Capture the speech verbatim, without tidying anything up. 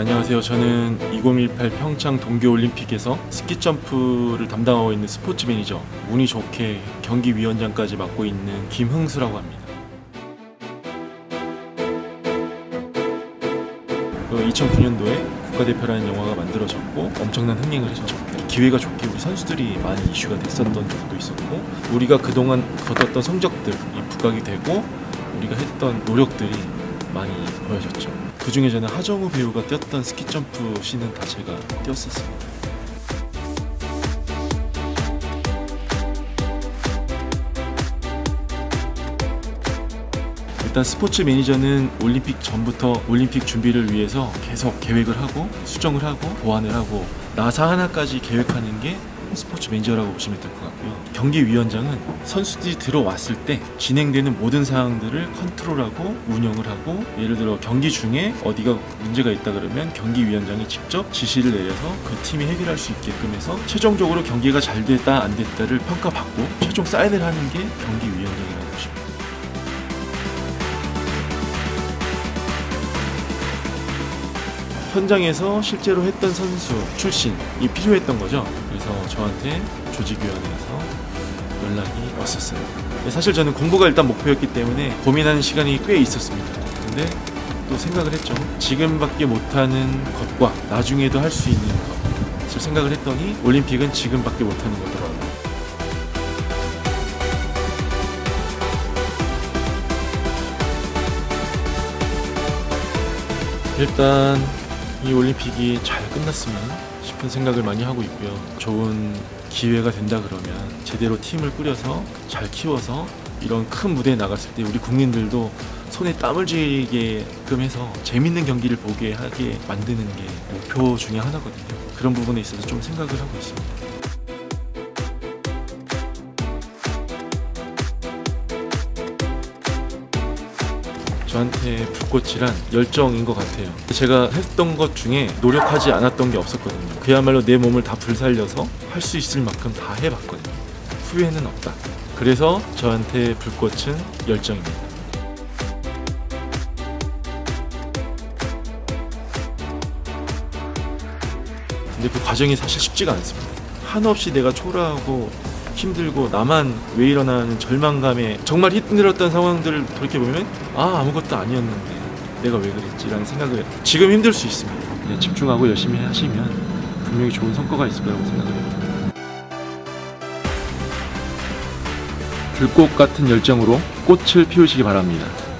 안녕하세요. 저는 이천십팔 평창 동계올림픽에서 스키점프를 담당하고 있는 스포츠 매니저, 운이 좋게 경기위원장까지 맡고 있는 김흥수라고 합니다. 이천구 년도에 국가대표라는 영화가 만들어졌고 엄청난 흥행을 했죠. 기회가 좋게 우리 선수들이 많이 이슈가 됐었던 적도 있었고, 우리가 그동안 거뒀던 성적들이 부각이 되고 우리가 했던 노력들이 많이 보여졌죠. 그 중에 저는 하정우 배우가 뛰었던 스키점프 씬은 다 제가 뛰었었습니다. 일단 스포츠 매니저는 올림픽 전부터 올림픽 준비를 위해서 계속 계획을 하고 수정을 하고 보완을 하고 나사 하나까지 계획하는 게 스포츠 매니저라고 보시면 될 것 같고요. 경기위원장은 선수들이 들어왔을 때 진행되는 모든 사항들을 컨트롤하고 운영을 하고, 예를 들어 경기 중에 어디가 문제가 있다 그러면 경기위원장이 직접 지시를 내려서 그 팀이 해결할 수 있게끔 해서 최종적으로 경기가 잘 됐다 안 됐다를 평가받고 최종 사인을 하는 게 경기위원장이라고 보시면 됩니다. 현장에서 실제로 했던 선수 출신이 필요했던 거죠. 그래서 저한테 조직위원회에서 연락이 왔었어요. 사실 저는 공부가 일단 목표였기 때문에 고민하는 시간이 꽤 있었습니다. 근데 또 생각을 했죠. 지금밖에 못하는 것과 나중에도 할 수 있는 것을 생각을 했더니 올림픽은 지금밖에 못하는 거더라고요. 일단 이 올림픽이 잘 끝났으면 싶은 생각을 많이 하고 있고요. 좋은 기회가 된다 그러면 제대로 팀을 꾸려서 잘 키워서 이런 큰 무대에 나갔을 때 우리 국민들도 손에 땀을 쥐게끔 해서 재밌는 경기를 보게 하게 만드는 게 목표 중에 하나거든요. 그런 부분에 있어서 좀 생각을 하고 있습니다. 저한테 불꽃이란 열정인 것 같아요. 제가 했던 것 중에 노력하지 않았던 게 없었거든요. 그야말로 내 몸을 다 불살려서 할 수 있을 만큼 다 해봤거든요. 후회는 없다. 그래서 저한테 불꽃은 열정입니다. 근데 그 과정이 사실 쉽지가 않습니다. 한없이 내가 초라하고 힘들고 나만 왜 이러나는 절망감에 정말 힘들었던 상황들을 돌이켜보면 아 아무것도 아니었는데 내가 왜 그랬지 라는 생각을, 지금 힘들 수 있습니다. 그냥 집중하고 열심히 하시면 분명히 좋은 성과가 있을 거라고 생각을 해요. 불꽃 같은 열정으로 꽃을 피우시기 바랍니다.